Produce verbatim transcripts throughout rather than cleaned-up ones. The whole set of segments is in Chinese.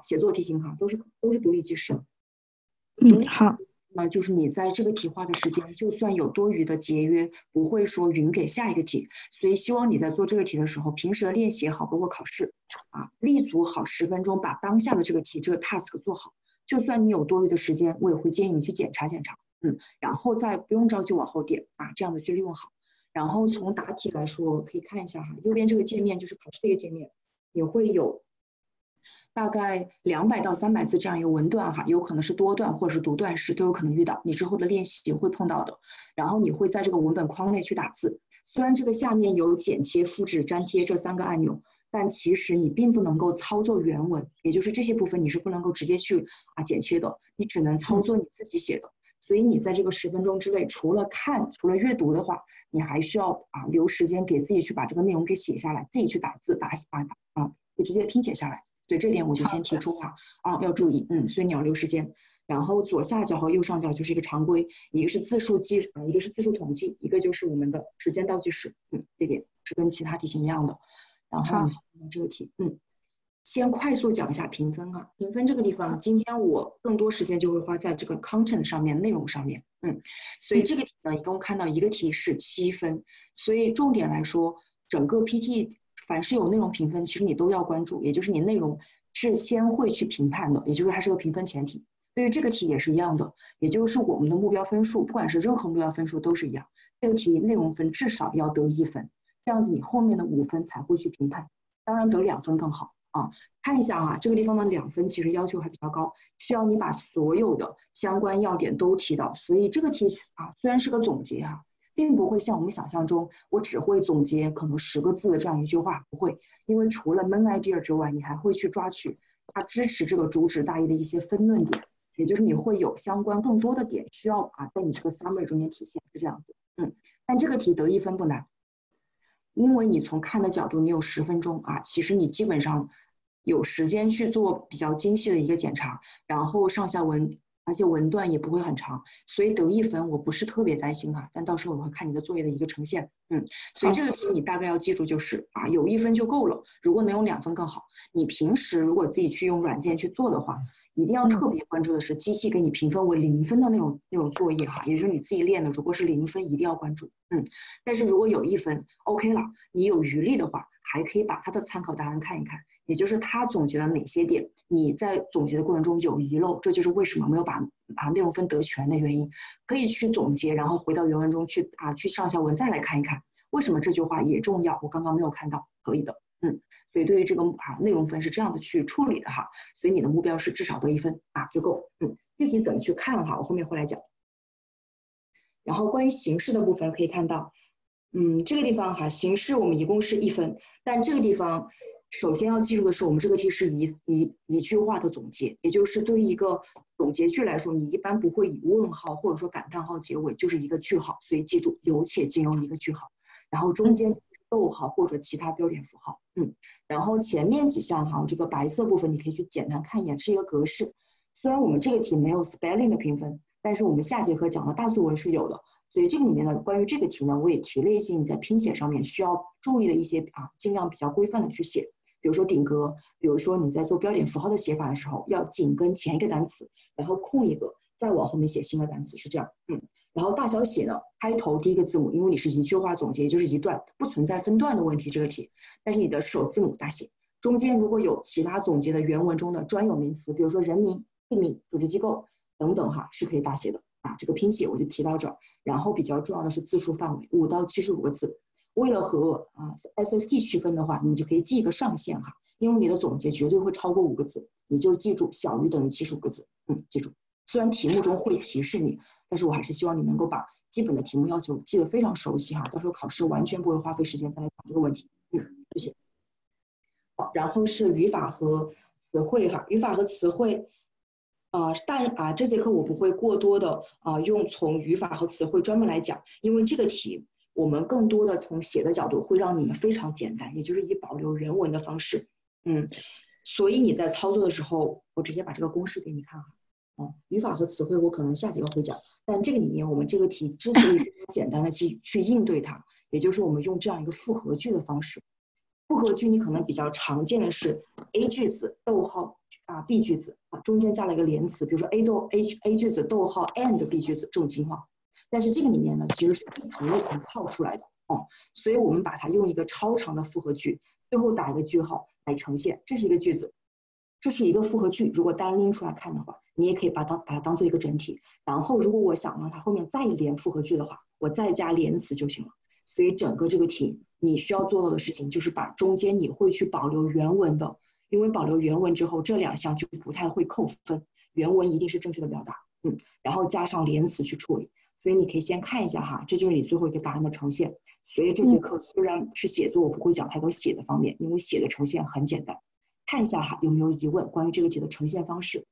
写作题型哈，都是都是独立计时。 嗯，好。 那就是你在这个题花的时间，就算有多余的节约，不会说匀给下一个题。所以希望你在做这个题的时候，平时的练习也好，包括考试啊，立足好十分钟，把当下的这个题这个 task 做好。就算你有多余的时间，我也会建议你去检查检查，嗯，然后再不用着急往后点啊，这样的去利用好。然后从答题来说，可以看一下哈，右边这个界面就是考试的一个界面，也会有大概两百到三百字这样一个文段哈，有可能是多段或者是读段式，都有可能遇到，你之后的练习会碰到的。然后你会在这个文本框内去打字，虽然这个下面有剪切、复制、粘贴这三个按钮，但其实你并不能够操作原文，也就是这些部分你是不能够直接去啊剪切的，你只能操作你自己写的。所以你在这个十分钟之内，除了看、除了阅读的话，你还需要啊留时间给自己去把这个内容给写下来，自己去打字、打啊啊，就直接拼写下来。所以这点我就先提出哈，啊要注意，嗯，所以你要留时间。然后左下角和右上角就是一个常规，一个是字数计，一个是字数统计，一个就是我们的时间倒计时，嗯，这点是跟其他题型一样的。然后你看这个题，嗯，先快速讲一下评分啊，评分这个地方，今天我更多时间就会花在这个 content 上面，内容上面，嗯，所以这个题呢，一共看到一个题是七分，所以重点来说，整个 P T。凡是有内容评分，其实你都要关注，也就是你内容是先会去评判的，也就是它是个评分前提。对于这个题也是一样的，也就是我们的目标分数，不管是任何目标分数都是一样，这个题内容分至少要得一分，这样子你后面的五分才会去评判，当然得两分更好啊。看一下啊，这个地方的两分其实要求还比较高，需要你把所有的相关要点都提到，所以这个题啊虽然是个总结啊。并不会像我们想象中，我只会总结可能十个字的这样一句话，不会，因为除了 main idea 之外，你还会去抓取它支持这个主旨大意的一些分论点，也就是你会有相关更多的点需要啊在你这个 summary 中间体现，是这样子，嗯，但这个题得一分不难，因为你从看的角度，你有十分钟啊，其实你基本上有时间去做比较精细的一个检查，然后上下文。而且文段也不会很长，所以得一分我不是特别担心哈、啊，但到时候我会看你的作业的一个呈现，嗯，所以这个题你大概要记住就是啊，有一分就够了，如果能有两分更好。你平时如果自己去用软件去做的话，一定要特别关注的是机器给你评分为零分的那种那种作业哈，也就是你自己练的，如果是零分一定要关注，嗯，但是如果有一分 OK 了，你有余力的话，还可以把它的参考答案看一看。也就是他总结了哪些点，你在总结的过程中有遗漏，这就是为什么没有把把内容分得全的原因。可以去总结，然后回到原文中去啊，去上下文再来看一看，为什么这句话也重要，我刚刚没有看到，可以的，嗯。所以对于这个啊内容分是这样子去处理的哈，所以你的目标是至少得一分啊就够，嗯。具体怎么去看哈，我后面会来讲。然后关于形式的部分可以看到，嗯，这个地方哈，形式我们一共是一分，但这个地方。首先要记住的是，我们这个题是一一一句话的总结，也就是对于一个总结句来说，你一般不会以问号或者说感叹号结尾，就是一个句号，所以记住有且仅有一个句号，然后中间逗号或者其他标点符号，嗯，然后前面几项哈，这个白色部分你可以去简单看一眼，是一个格式。虽然我们这个题没有 spelling 的评分，但是我们下节课讲的大作文是有的。所以这个里面呢，关于这个题呢，我也提了一些你在拼写上面需要注意的一些啊，尽量比较规范的去写。比如说顶格，比如说你在做标点符号的写法的时候，要紧跟前一个单词，然后空一个，再往后面写新的单词，是这样。嗯，然后大小写呢，开头第一个字母，因为你是一句话总结，也就是一段，不存在分段的问题这个题。但是你的首字母大写，中间如果有其他总结的原文中的专有名词，比如说人名、地名、组织机构等等哈，是可以大写的啊。这个拼写我就提到这儿。然后比较重要的是字数范围，五到七十五个字。为了和啊 S S T 区分的话，你就可以记一个上限哈，因为你的总结绝对会超过五个字，你就记住小于等于七十五个字，嗯，记住。虽然题目中会提示你，但是我还是希望你能够把基本的题目要求记得非常熟悉哈，到时候考试完全不会花费时间再来讲这个问题，嗯，谢谢。好，然后是语法和词汇哈，语法和词汇。啊、呃，但啊，这节课我不会过多的啊、呃、用从语法和词汇专门来讲，因为这个题我们更多的从写的角度会让你们非常简单，也就是以保留原文的方式，嗯，所以你在操作的时候，我直接把这个公式给你看哈，啊，语法和词汇我可能下节课会讲，但这个里面我们这个题之所以非常简单的去去应对它，也就是我们用这样一个复合句的方式。复合句你可能比较常见的是 A 句子逗号啊 B 句子啊，中间加了一个连词，比如说 A 逗 A A 句子逗号 and B 句子这种情况。但是这个里面呢，其实是一层一层套出来的哦，所以我们把它用一个超长的复合句，最后打一个句号来呈现。这是一个句子，这是一个复合句。如果单拎出来看的话，你也可以把它把它当做一个整体。然后，如果我想让它后面再连复合句的话，我再加连词就行了。所以整个这个题，你需要做到的事情就是把中间你会去保留原文的，因为保留原文之后，这两项就不太会扣分。原文一定是正确的表达，嗯，然后加上连词去处理。所以你可以先看一下哈，这就是你最后一个答案的呈现。所以这节课虽然是写作，我不会讲太多写的方面，因为写的呈现很简单。看一下哈，有没有疑问关于这个题的呈现方式？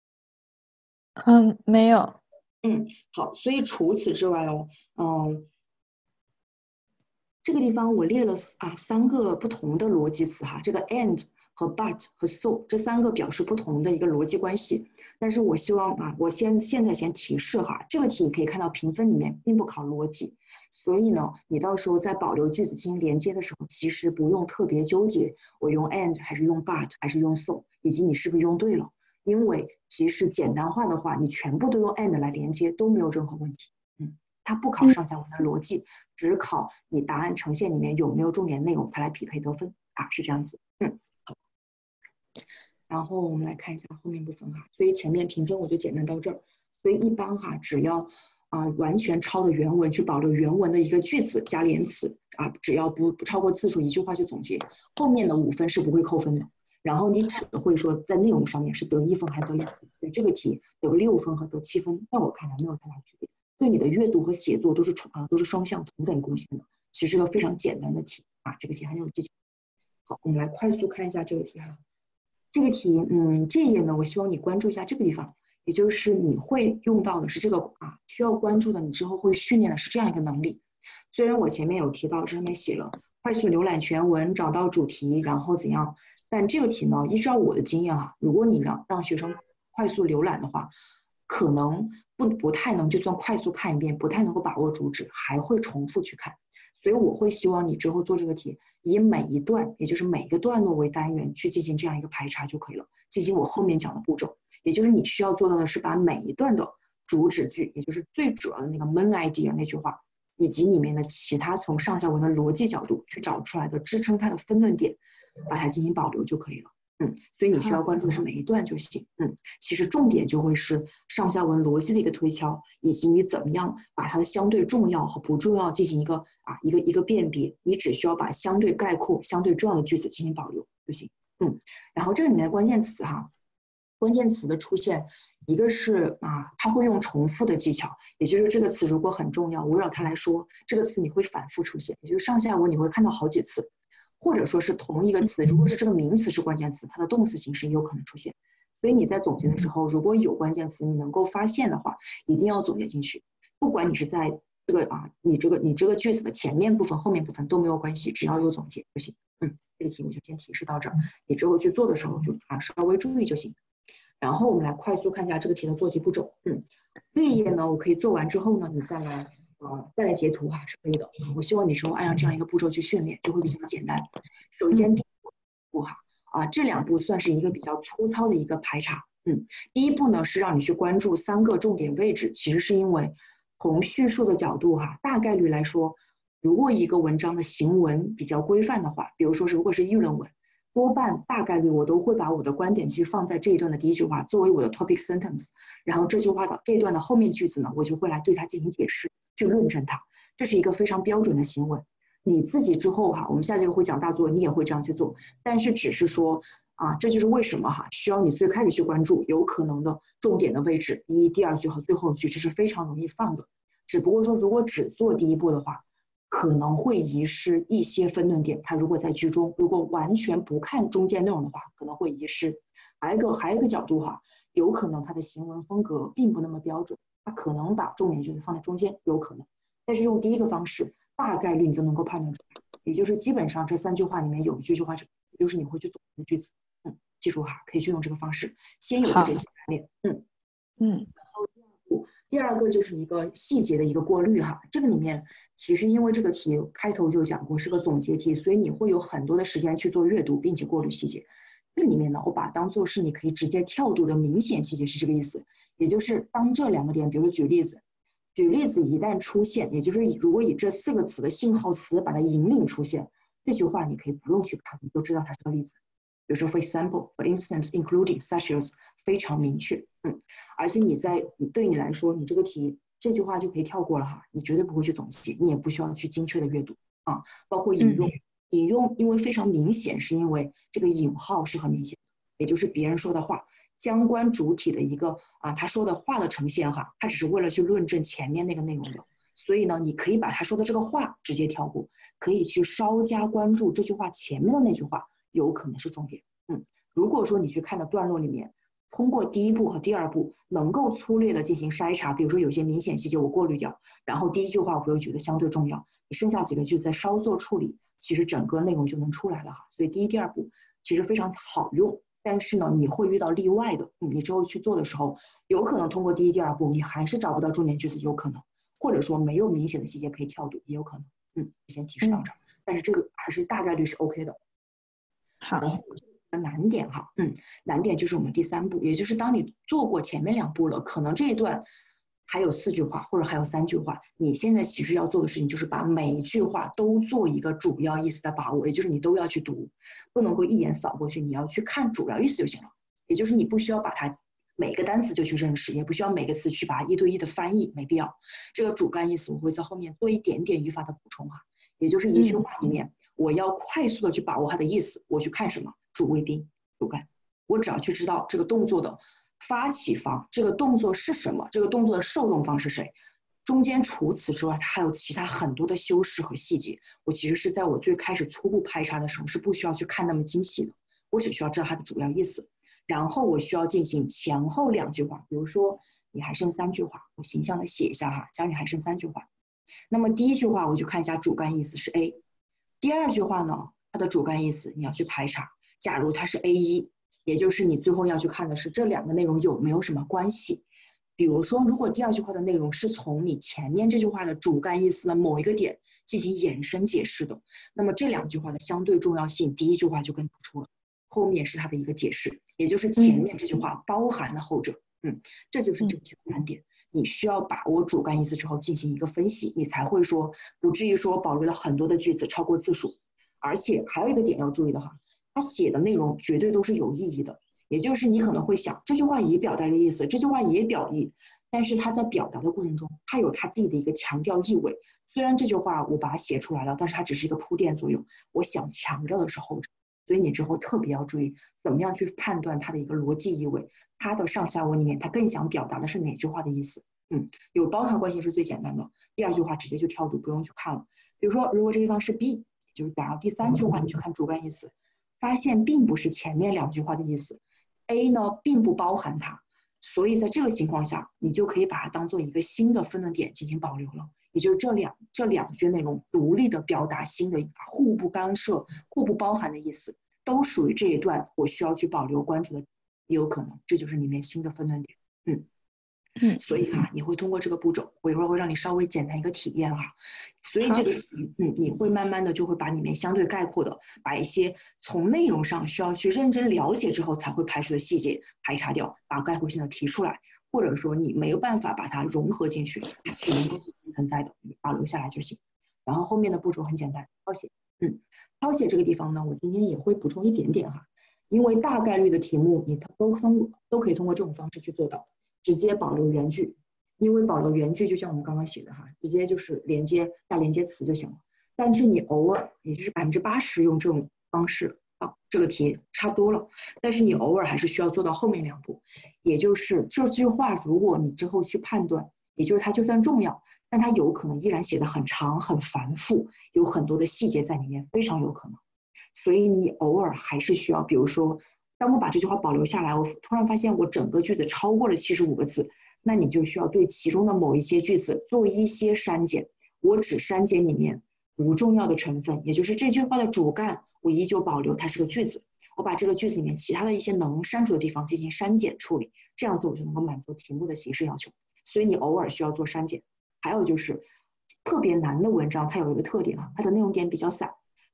嗯，没有。 嗯，好，所以除此之外哦，嗯，这个地方我列了啊三个不同的逻辑词哈，这个 and 和 but 和 so 这三个表示不同的一个逻辑关系。但是我希望啊，我先现在先提示哈，这个题你可以看到评分里面并不考逻辑，所以呢，你到时候在保留句子进行连接的时候，其实不用特别纠结我用 and 还是用 but 还是用 so， 以及你是不是用对了，因为其实简单化的话，你全部都用 and 来连接都没有任何问题。嗯，它不考上下文的逻辑，只考你答案呈现里面有没有重点内容，它来匹配得分啊，是这样子。嗯。然后我们来看一下后面部分哈，所以前面评分我就简单到这儿。所以一般哈，只要啊、呃、完全抄的原文，去保留原文的一个句子加连词啊，只要不不超过字数，一句话就总结，后面的五分是不会扣分的。然后你只会说在内容上面是得一分还是得两分，所以这个题得六分和得七分，在我看来没有太大区别，对你的阅读和写作都是啊都是双向同等贡献的，其实是个非常简单的题啊，这个题很有技巧。好，我们来快速看一下这个题哈。这个题，嗯，这一页呢，我希望你关注一下这个地方，也就是你会用到的是这个啊，需要关注的，你之后会训练的是这样一个能力。虽然我前面有提到，这上面写了快速浏览全文，找到主题，然后怎样，但这个题呢，依照我的经验哈，如果你让让学生快速浏览的话，可能不不太能就算快速看一遍，不太能够把握主旨，还会重复去看。所以我会希望你之后做这个题，以每一段，也就是每个段落为单元去进行这样一个排查就可以了，进行我后面讲的步骤。也就是你需要做到的是把每一段的主旨句，也就是最主要的那个 main idea 那句话，以及里面的其他从上下文的逻辑角度去找出来的支撑它的分论点，把它进行保留就可以了。嗯，所以你需要关注的是每一段就行。嗯，其实重点就会是上下文逻辑的一个推敲，以及你怎么样把它的相对重要和不重要进行一个啊一个一个辨别。你只需要把相对概括、相对重要的句子进行保留就行。嗯，然后这里面的关键词哈，关键词的出现，一个是啊，它会用重复的技巧，也就是这个词如果很重要，围绕它来说，这个词你会反复出现，也就是上下文你会看到好几次。或者说是同一个词，如果是这个名词是关键词，它的动词形式也有可能出现。所以你在总结的时候，如果有关键词你能够发现的话，一定要总结进去。不管你是在这个啊，你这个你这个句子的前面部分、后面部分都没有关系，只要有总结就行。嗯，这个题我就先提示到这儿，你之后去做的时候就啊稍微注意就行。然后我们来快速看一下这个题的做题步骤。嗯，这一页呢，我可以做完之后呢，你再来。呃，再来截图哈是可以的。我希望你说按照这样一个步骤去训练，就会比较简单。首先第一步哈啊，这两步算是一个比较粗糙的一个排查。嗯，第一步呢是让你去关注三个重点位置，其实是因为从叙述的角度哈，大概率来说，如果一个文章的行文比较规范的话，比如说是如果是议论文，多半大概率我都会把我的观点句放在这一段的第一句话作为我的 topic sentence， 然后这句话的这一段的后面句子呢，我就会来对它进行解释。去论证它，这是一个非常标准的行为。你自己之后哈，我们下节课会讲大作，你也会这样去做。但是只是说啊，这就是为什么哈，需要你最开始去关注有可能的重点的位置，第一、第二句和最后一句，这是非常容易放的。只不过说，如果只做第一步的话，可能会遗失一些分论点。它如果在句中，如果完全不看中间内容的话，可能会遗失。还有一个还有一个角度哈，有可能它的行文风格并不那么标准。它可能把重点句子放在中间，有可能，但是用第一个方式，大概率你都能够判断出来，也就是基本上这三句话里面有一句话是，就是你会去总结的句子，嗯，记住哈，可以去用这个方式，先有个整体排列，嗯嗯。然后第二步，第二个就是一个细节的一个过滤哈，这个里面其实因为这个题开头就讲过是个总结题，所以你会有很多的时间去做阅读，并且过滤细节。 这里面呢，我把它当做是你可以直接跳读的明显细节，是这个意思。也就是当这两个点，比如说举例子，举例子一旦出现，也就是如果以这四个词的信号词把它引领出现，这句话你可以不用去看，你就知道它是个例子。比如说 for example, for instance, including, such as 非常明确，嗯，而且你在你对你来说，你这个题这句话就可以跳过了哈，你绝对不会去总结，你也不需要去精确的阅读啊，包括引用。嗯引用因为非常明显，是因为这个引号是很明显的，也就是别人说的话，相关主体的一个啊，他说的话的呈现哈，他只是为了去论证前面那个内容的，所以呢，你可以把他说的这个话直接跳过，可以去稍加关注这句话前面的那句话，有可能是重点。嗯，如果说你去看的段落里面，通过第一步和第二步能够粗略的进行筛查，比如说有些明显细节我过滤掉，然后第一句话我又觉得相对重要，你剩下几个句子再稍作处理，其实整个内容就能出来了哈。所以第一、第二步其实非常好用，但是呢，你会遇到例外的，你之后去做的时候，有可能通过第一、第二步你还是找不到重点句子，有可能，或者说没有明显的细节可以跳读，也有可能。嗯，先提示到这儿，嗯、但是这个还是大概率是 OK 的。 好。 然后难点哈，嗯，难点就是我们第三步，也就是当你做过前面两步了，可能这一段还有四句话或者还有三句话，你现在其实要做的事情就是把每一句话都做一个主要意思的把握，也就是你都要去读，不能够一眼扫过去，你要去看主要意思就行了。也就是你不需要把它每个单词就去认识，也不需要每个词去把它一对一的翻译，没必要。这个主干意思我会在后面做一点点语法的补充哈，也就是一句话里面。嗯我要快速的去把握它的意思，我去看什么？主谓宾、主干，我只要去知道这个动作的发起方，这个动作是什么，这个动作的受动方是谁，中间除此之外，它还有其他很多的修饰和细节。我其实是在我最开始初步排查的时候是不需要去看那么精细的，我只需要知道它的主要意思，然后我需要进行前后两句话，比如说你还剩三句话，我形象的写一下哈，假如你还剩三句话，那么第一句话我就看一下主干意思是 A。第二句话呢，它的主干意思你要去排查。假如它是 A 一，也就是你最后要去看的是这两个内容有没有什么关系。比如说，如果第二句话的内容是从你前面这句话的主干意思的某一个点进行延伸解释的，那么这两句话的相对重要性，第一句话就更突出了，后面是它的一个解释，也就是前面这句话包含了后者。嗯，这就是这个题的难点。你需要把握主干意思之后进行一个分析，你才会说不至于说保留了很多的句子超过字数。而且还有一个点要注意的哈，他写的内容绝对都是有意义的，也就是你可能会想这句话也表达的意思，这句话也表意，但是他在表达的过程中，他有他自己的一个强调意味。虽然这句话我把它写出来了，但是它只是一个铺垫作用，我想强调的是后者。所以你之后特别要注意怎么样去判断它的一个逻辑意味，它的上下文里面它更想表达的是哪句话的意思。嗯，有包含关系是最简单的，第二句话直接就跳读，不用去看了。比如说如果这地方是 B， 就是假如第三句话你去看主干意思，发现并不是前面两句话的意思， A 呢并不包含它，所以在这个情况下你就可以把它当做一个新的分论点进行保留了，也就是这两这两句内容独立的表达新的互不干涉互不包含的意思，都属于这一段我需要去保留关注的，也有可能这就是里面新的分论点。嗯嗯，所以哈，你会通过这个步骤，我一会儿会让你稍微简单一个体验哈。所以这个题，嗯，你会慢慢的就会把里面相对概括的，把一些从内容上需要去认真了解之后才会排除的细节排查掉，把概括性的提出来，或者说你没有办法把它融合进去，是能够存在的，保留下来就行。然后后面的步骤很简单，抄写，嗯，抄写这个地方呢，我今天也会补充一点点哈，因为大概率的题目你都通过都可以通过这种方式去做到。直接保留原句，因为保留原句就像我们刚刚写的哈，直接就是连接加连接词就行了。但是你偶尔，也就是百分之八十用这种方式啊，这个题差不多了。但是你偶尔还是需要做到后面两步，也就是这句话，如果你之后去判断，也就是它就算重要，但它有可能依然写得很长很繁复，有很多的细节在里面，非常有可能。所以你偶尔还是需要，比如说。当我把这句话保留下来，我突然发现我整个句子超过了七十五个字，那你就需要对其中的某一些句子做一些删减。我只删减里面不重要的成分，也就是这句话的主干，我依旧保留它是个句子。我把这个句子里面其他的一些能删除的地方进行删减处理，这样子我就能够满足题目的形式要求。所以你偶尔需要做删减。还有就是特别难的文章，它有一个特点啊，它的内容点比较散。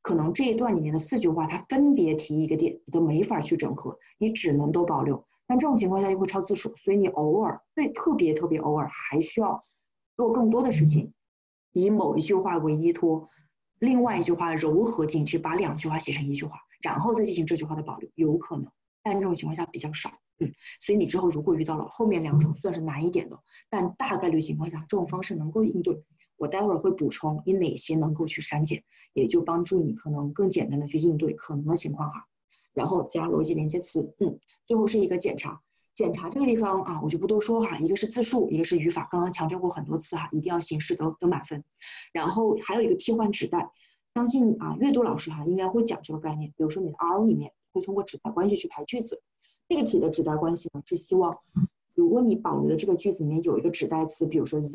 可能这一段里面的四句话，它分别提一个点，你都没法去整合，你只能都保留。但这种情况下又会超字数，所以你偶尔，对，特别特别偶尔还需要做更多的事情，以某一句话为依托，另外一句话糅合进去，把两句话写成一句话，然后再进行这句话的保留，有可能，但这种情况下比较少。嗯，所以你之后如果遇到了后面两种算是难一点的，但大概率情况下这种方式能够应对。我待会儿会补充你哪些能够去删减，也就帮助你可能更简单的去应对可能的情况哈。然后加逻辑连接词，嗯，最后是一个检查。检查这个地方啊，我就不多说哈，一个是字数，一个是语法，刚刚强调过很多次哈，一定要形式得得满分。然后还有一个替换指代，相信啊阅读老师哈应该会讲这个概念，比如说你的 R 里面会通过指代关系去排句子。这个题的指代关系呢是希望，如果你保留的这个句子里面有一个指代词，比如说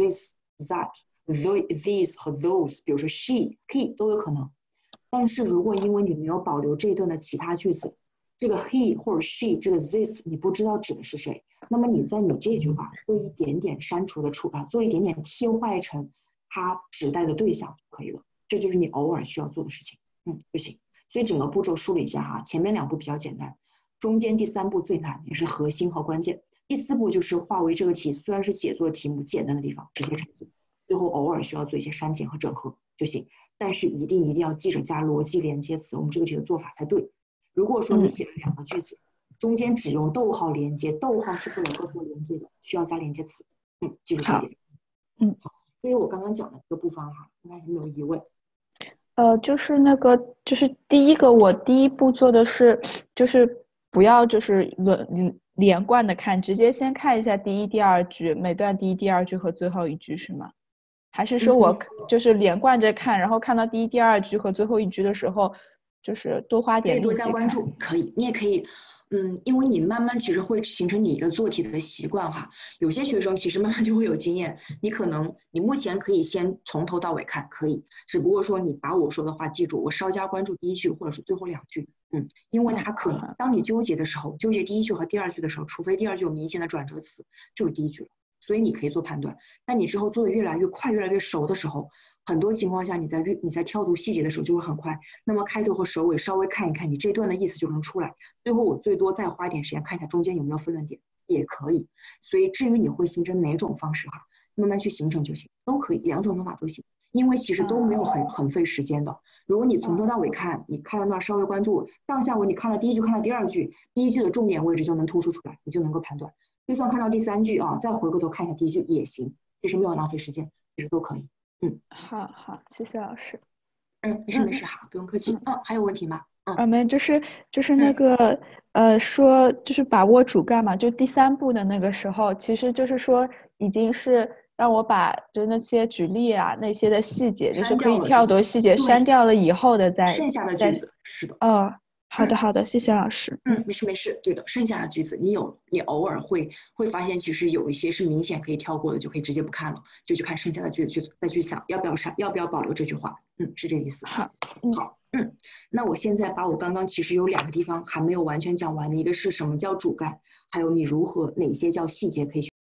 this、that、these 和 those， 比如说 she、he 都有可能。但是如果因为你没有保留这一段的其他句子，这个 he 或者 she 这个 this 你不知道指的是谁，那么你在你这句话做一点点删除的处啊，做一点点替换成它指代的对象就可以了。这就是你偶尔需要做的事情，嗯，就行。所以整个步骤梳理一下哈，前面两步比较简单，中间第三步最难，也是核心和关键。第四步就是化为这个题虽然是写作题目简单的地方直接成字，最后偶尔需要做一些删减和整合就行。但是一定一定要记着加逻辑连接词，我们这个题的做法才对。如果说你写了两个句子，中间只用逗号连接，逗号是不能够做连接的，需要加连接词。嗯，记住这点。 嗯， 好。对于我刚刚讲的这个部分哈，应该是没有疑问。 呃，就是那个，就是第一个，我第一步做的是，就是不要就是轮连贯的看，直接先看一下第一、第二句，每段第一、第二句和最后一句是吗？还是说我就是连贯着看，然后看到第一、第二句和最后一句的时候，就是多花点力气看。 可以多加关注，可以，你也可以。嗯，因为你慢慢其实会形成你一个做题的习惯哈。有些学生其实慢慢就会有经验，你可能你目前可以先从头到尾看，可以，只不过说你把我说的话记住，我稍加关注第一句或者是最后两句，嗯，因为它可能当你纠结的时候，纠结第一句和第二句的时候，除非第二句有明显的转折词，就是第一句了，所以你可以做判断。但你之后做的越来越快、越来越熟的时候，很多情况下你在你在跳读细节的时候就会很快，那么开头和首尾稍微看一看，你这段的意思就能出来。最后我最多再花一点时间看一下中间有没有分论点，也可以。所以至于你会形成哪种方式哈，慢慢去形成就行，都可以，两种方法都行，因为其实都没有很很费时间的。如果你从头到尾看，你看到那稍微关注上下文，你看了第一句，看了第二句，第一句的重点位置就能突出出来，你就能够判断。就算看到第三句啊，再回过头看一下第一句也行，其实没有浪费时间，其实都可以。嗯， 好好，谢谢老师。 嗯，没事没事，好，不用客气。嗯，还有问题吗？嗯， 啊没，就是就是那个、嗯、呃，说就是把握主干嘛，就第三步的那个时候，其实就是说已经是让我把就那些举例啊那些的细节，就是可以跳读细节删掉了以后的再剩下的句子是的。 哦。好的，好的，谢谢老师。 嗯，没事没事，对的，剩下的句子你有，你偶尔会会发现，其实有一些是明显可以跳过的，就可以直接不看了，就去看剩下的句子，去再去想要不要删，要不要保留这句话。嗯，是这个意思。 好， 好，嗯，那我现在把我刚刚其实有两个地方还没有完全讲完的，一个是什么叫主干，还有你如何哪些叫细节可以